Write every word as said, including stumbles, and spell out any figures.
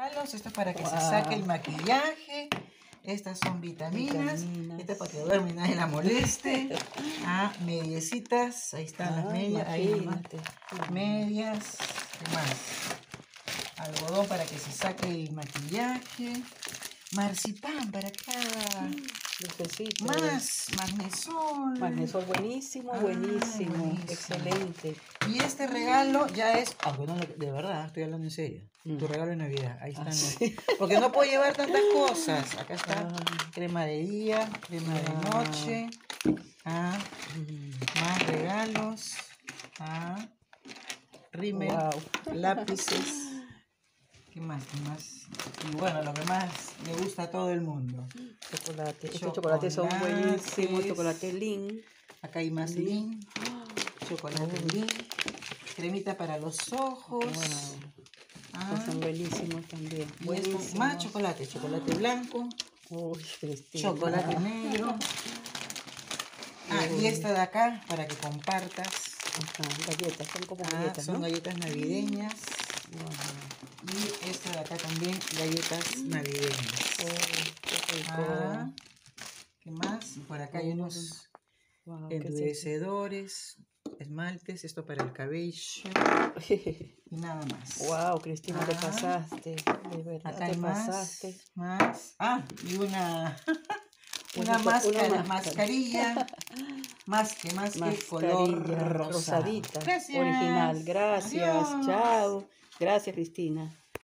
regalos. Esto es para que Wow. se saque el maquillaje. Estas son vitaminas. Vitaminas. Esta es para que duerme y nadie la moleste. Ah, mediecitas. Ahí están las Ah, medias. Ahí nomás. imagínate. Medias. ¿Qué más? Algodón para que se saque el maquillaje. Marcipán para cada. Dulcecito. Más magnesol. Magnesol buenísimo, Ay, buenísimo. buenísimo. Excelente. Y este regalo ya es, aunque no, de verdad, estoy hablando en serio. Mm. Tu regalo de Navidad, ahí Ah, están. los- sí. Porque no puedo llevar tantas cosas. Acá está Ah. crema de día, crema de Ah. noche. Ah, Mm. más regalos. Ah, rímel, Wow. lápices. ¿Qué más? ¿Qué más? Y bueno, lo que más le gusta a todo el mundo. Chocolate. Estos chocolates son buenísimos. Chocolates. Chocolate Lin. Acá hay más Lin. lin. Chocolate Oh. lin. Cremita para los ojos. Wow. Ah, Estos son buenísimos también. y esto, Buenísimos. más chocolate. Chocolate blanco. Uy, Cristina. Chocolate negro. Ah, y esta de acá para que compartas. Ajá, galletas, son como Ah, galletas, son ¿no? galletas navideñas. Wow. Y esta de acá también, galletas navideñas. Oh, qué rico. Ah, ¿qué más? Y por acá hay unos Wow, qué endurecedores, esmaltes, esto para el cabello y nada más. Wow, Cristina, te Ah. pasaste. De verdad, Acá te hay más, pasaste. más. Ah, y una, una Una máscara, máscara. mascarilla. Más que más que color Mascarilla rosado. rosadita. Gracias. Original. Gracias. Adiós. Chao. Gracias, Cristina.